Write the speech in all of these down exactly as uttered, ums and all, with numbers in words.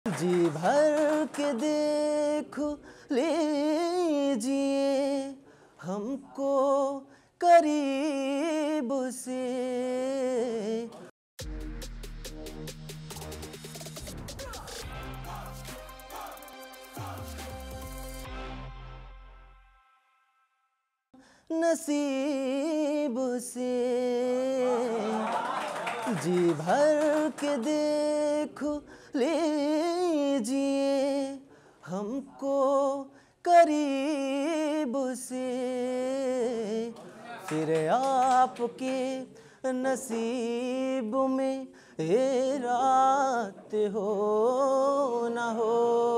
जी भर के देख लीजिए हमको करीब से। नसीब से जी भर के देख लीजिए हमको करीब से, फिर आपके नसीब में ये रात हो न हो,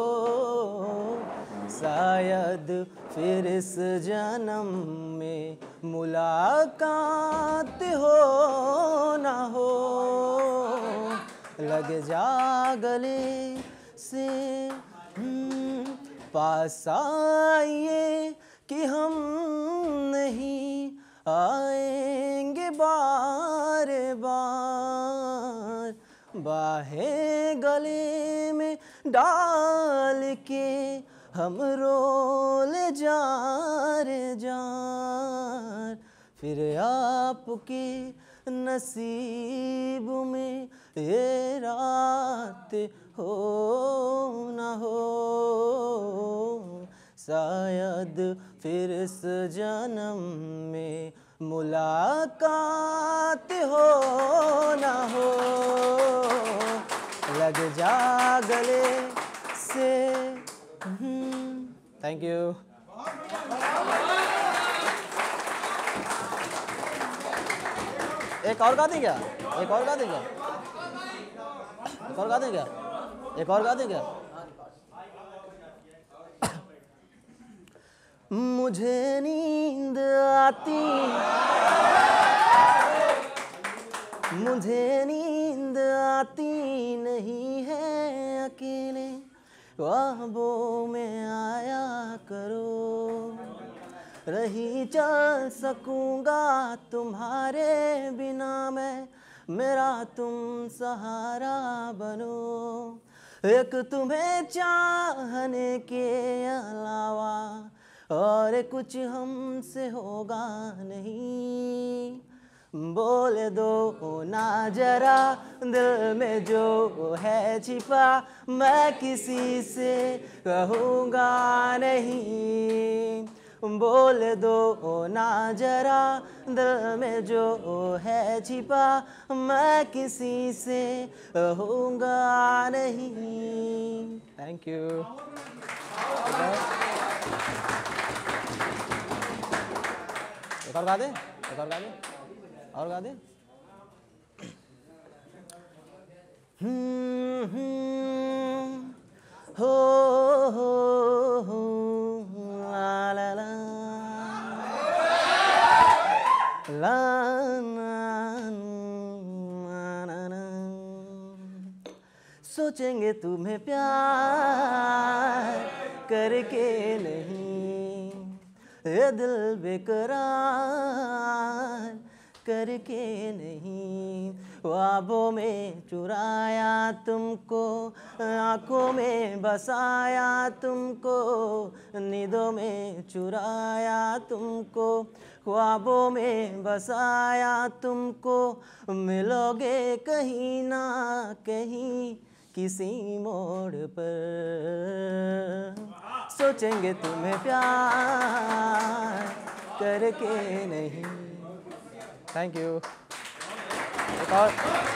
शायद फिर इस जन्म में मुलाकात हो न हो। लग जा गले से पास आइए कि हम नहीं आएंगे बार बार, बाहें गले में डाल के हम रोल जार जार, फिर आपके नसीब में ये रात हो न हो, शायद फिर इस जन्म में मुलाकात हो न हो। लग जा गले से। Thank you. एक और गा दें क्या? एक और गा दें क्या? एक और गा दें क्या? एक और गा दें क्या? मुझे नींद आती, मुझे नींद आती नहीं है, अकेले ख्वाबों में आया करो, रही चल सकूँगा तुम्हारे बिना मैं, मेरा तुम सहारा बनो। एक तुम्हें चाहने के अलावा और कुछ हमसे होगा नहीं, बोल दो ना जरा दिल में जो है छिपा, मैं किसी से कहूँगा नहीं, बोल दो ना जरा दिल में जो है छिपा, मैं किसी से कहूँगा नहीं। Thank you. एक और गा दे, एक और गा दे, और गा दे। हम्म हम्म हो हो हो ला ला ला ला ना ना ना, सोचेंगे तुम्हें प्यार करके नहीं, ये दिल बेकरार करके नहीं, ख्वाबों में चुराया तुमको, आँखों में बसाया तुमको, नींदों में चुराया तुमको, ख्वाबों में बसाया तुमको, मिलोगे कहीं ना कहीं किसी मोड़ पर, सोचेंगे तुम्हें प्यार करके नहीं। Thank you. एक और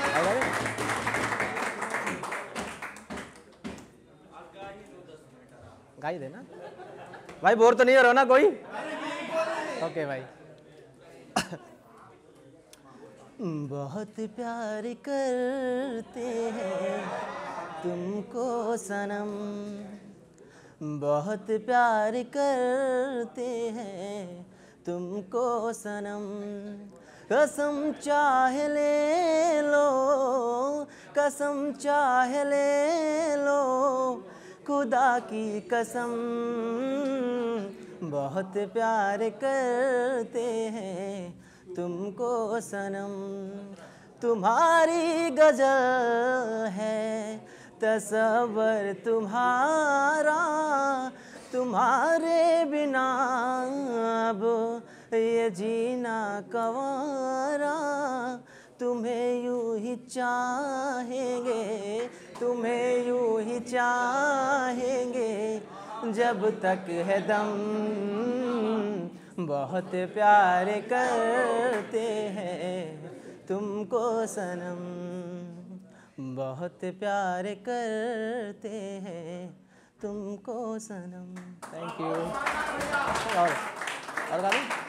गाई देना भाई, बोर तो नहीं हो रहा ना कोई? ओके भाई। बहुत प्यार करते हैं तुमको सनम, बहुत प्यार करते हैं तुमको सनम, कसम चाहे ले लो, कसम चाहे ले लो, खुदा की कसम, बहुत प्यार करते हैं तुमको सनम, तुम्हारी गजल है तसव्वुर तुम्हारा, तुम्हारे बिना अब ये जीना गंवारा। तुम्हें यूं ही चाहेंगे, तुम्हें यूं ही चाहेंगे जब तक है दम। बहुत प्यार करते हैं तुमको सनम, बहुत प्यार करते हैं तुमको सनम। Thank you. और और गा दूं?